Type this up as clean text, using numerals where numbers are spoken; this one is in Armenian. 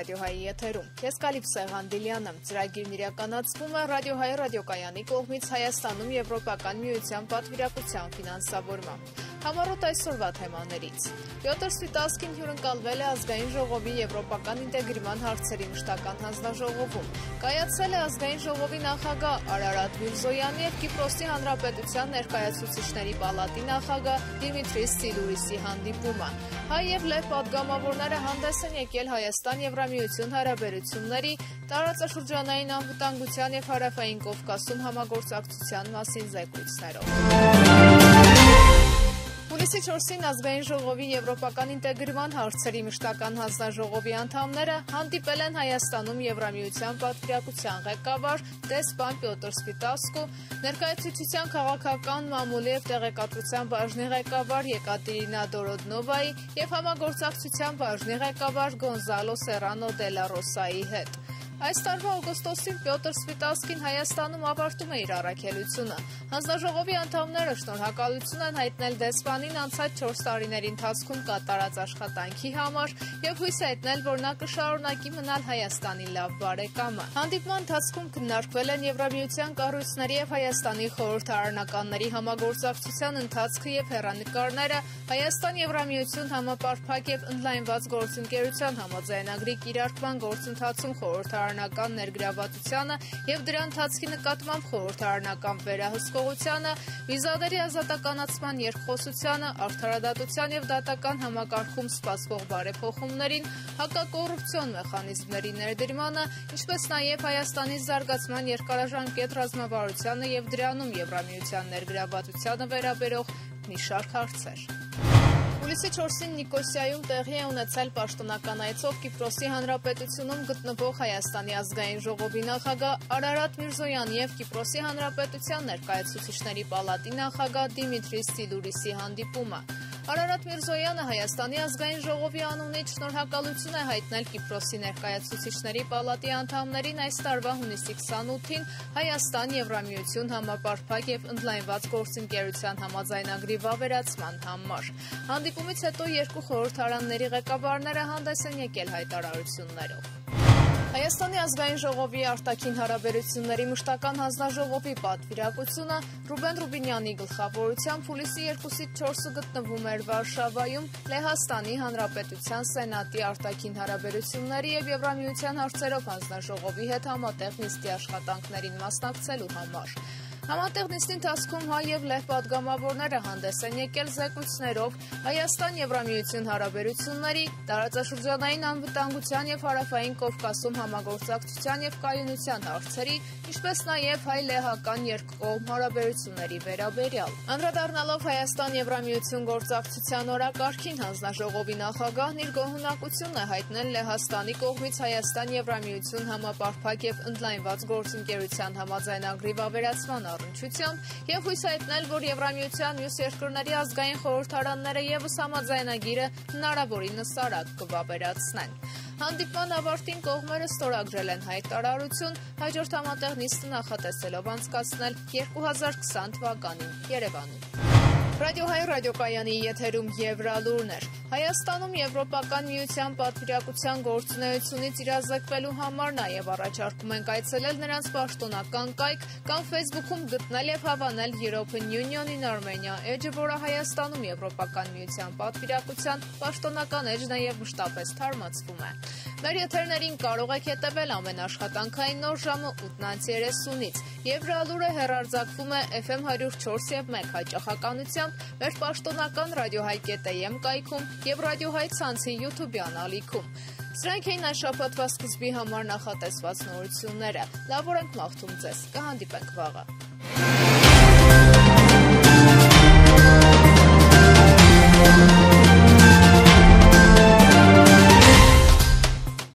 Ռադիոհայի եթերում։ Ես Կալիպսո Ղանդիլյանն եմ։ Ծրագիրն իրականացվում է Ռադիոհայի ռադիոկայանի կողմից Հայաստանում Եվրոպական միության պատվիրակության ֆինանսավորմամբ։ Համառոտ այսօրվա թեմաներից։ Պյոտր Սվիտասկին հյուրընկալվել է Ազգային ժողովի Եվրոպական ինտեգրման հարցերի մշտական հանձնաժողովում։ Կայացել է Ազգային ժողովի նախագահ Արարատ Միրզոյանի և Կիպրոսի Հանրապետության ներկայացուցիչների պալատի նախագահ Դիմիտրիս Սիլուրիսի հանդիպումը։ Հայ և լեհ պատգամավորները հանդես են եկել Հայաստան-Եվրամիություն հարաբերությունների, տարածաշրջանային անվտանգության և Հարավային Կովկասում համագործակցության մասին զեկույցներով։ Հուլիսի 4-ին Ազգային ժողովի Եվրոպական ինտեգրման հարցերի մշտական հանձնաժողովի անդամները հանդիպել են Հայաստանում Եվրամիության պատվիրակության ղեկավար դեսպան Պյոտր Սվիտասկու, ներկայացուցչության քաղաքական, մամուլի և տեղեկատվության բաժնի ղեկավար Եկատերինա Դորոդնովայի և համագործակցության բաժնի ղեկավար Գոնզալո Սերանո դե լա Ռոսայի հետ։ Այս տարվա օգոստոսին Պյոտր Սվիտասկին Հայաստանում ավարտում է իր առաքելությունը։ Հանձնաժողովի անդամները շնորհակալություն են հայտնել դեսպանին անցած 4 տարիների ընթացքում կատարած աշխատանքի համար և հույս հայտնել, որ նա կշարունակի մնալ Հայաստանի լավ բարեկամը։ Հանդիպման ընթացքում քննարկվել են Եվրամիության կառույցների և Հայաստանի խորհրդարանականների համագործակցության ընթացքը և հեռանկարները, Հայաստան-Եվրամիություն համապարփակ և ընդլայնված գործընկերության համաձայնագրի կիրարկման գործընթացում խորհրդարանական ներգրավվածությանը և դրա ընթացքի նկատմամբ խորհրդարանական վերահսկողությանը, վիզաների ազատականացման երկխոսությանը, արդարադատության և դատական համակարգում սպասվող բարեփոխումներին, հակակոռուպցիոն մեխանիզմների ներդրմանը, ինչպես նաև Հայաստանի զարգացման երկարաժամկետ ռազմավարությանը և դրանում Եվրամիության ներգրավվածությանը վերաբերող մի շարք հարցեր։ Հուլիսի 4-ին Նիկոսիայում տեղի է ունեցել պաշտոնական այցով Կիպրոսի Հանրապետությունում գտնվող Հայաստանի ազգային ժողովի նախագահ Արարատ Միրզոյանի և Կիպրոսի Հանրապետության ներկայացուցիչների պալատի նախագահ Դիմիտրիս Սիլուրիսի հանդիպումը։ Արարատ Միրզոյանը Հայաստանի ազգային ժողովի անունից շնորհակալություն է հայտնել Կիպրոսի ներկայացուցիչների պալատի անդամներին այս տարվա հունիսի 28-ին Հայաստան-Եվրամիություն համապարփակ և ընդլայնված գործընկերության համաձայնագրի վավերացման համար։ Հանդիպումից հետո երկու խորհրդարանների ղեկավարները հանդես են եկել հայտարարություններով։ Հայաստանի ազգային ժողովի արտաքին հարաբերությունների մշտական հանձնաժողովի պատվիրակությունը Ռուբեն Ռուբինյանի գլխավորությամբ հուլիսի 2-ից 4-ը գտնվում էր Վարշավայում Լեհաստանի Հանրապետության Սենատի արտաքին հարաբերությունների և Եվրամիության հարցերով հանձնաժողովի հետ համատեղ նիստի աշխատանքներին մասնակցելու համար։ Համատեղ նիստի ընթացքում հայ և լեհ պատգամավորները հանդես են եկել զեկույցներով Հայաստան-Եվրամիություն հարաբերությունների, տարածաշրջանային անվտանգության և Հարավային Կովկասում համագործակցության և կայունության հարցերի, ինչպես նաև հայ-լեհական երկկողմ հարաբերությունների վերաբերյալ։ Անդրադառնալով Հայաստան-Եվրամիություն գործակցության օրակարգին, հանձնաժողովի նախագահն իր գոհունակությունն է հայտնել Լեհաստանի կողմից Հայաստան-Եվրամիություն համապարփակ և ընդլայնված գործընկերության համաձայնագրի վավերացման առնչությամբ և հույս հայտնել, որ Եվրամիության մյուս երկրների ազգային խորհրդարանները ևս համաձայնագիրը հնարավորինս արագ կվավերացնեն։ Հանդիպման ավարտին կողմերը ստորագրել են հայտարարություն, հաջորդ համատեղ նիստը նախատեսելով անցկացնել 2020 թվականին Երևանում։ Ռադիոհայի ռադիոկայանի եթերում Եվրալուրն էր։ Հայաստանում Եվրոպական միության պատվիրակության գործունեությունից իրազեկվելու համար նաև առաջարկում ենք այցելել նրանց պաշտոնական կայք կամ Facebook-ում գտնել և հավանել European Union in Armenia էջը, որը Հայաստանում Եվրոպական միության պատվիրակության պաշտոնական էջն է և մշտապես թարմացվում է։ Մեր եթերներին կարող եք հետևել ամեն աշխատանքային նոր ժամը 8:30-ից։ Եվրալուրը հեռարձակվում է FM 104 և 1 հաճախականությամբ մեր պաշտոնական ռադիոհայ.am կայքում և ռադիոհայ ցանցի YouTube-յան ալիքում։ Սրանք էին այս շաբաթվա սկզբի համար նախատեսված նորությունները։ Լավ օրենք մաղթում ձեզ։ Կհանդիպենք վաղը։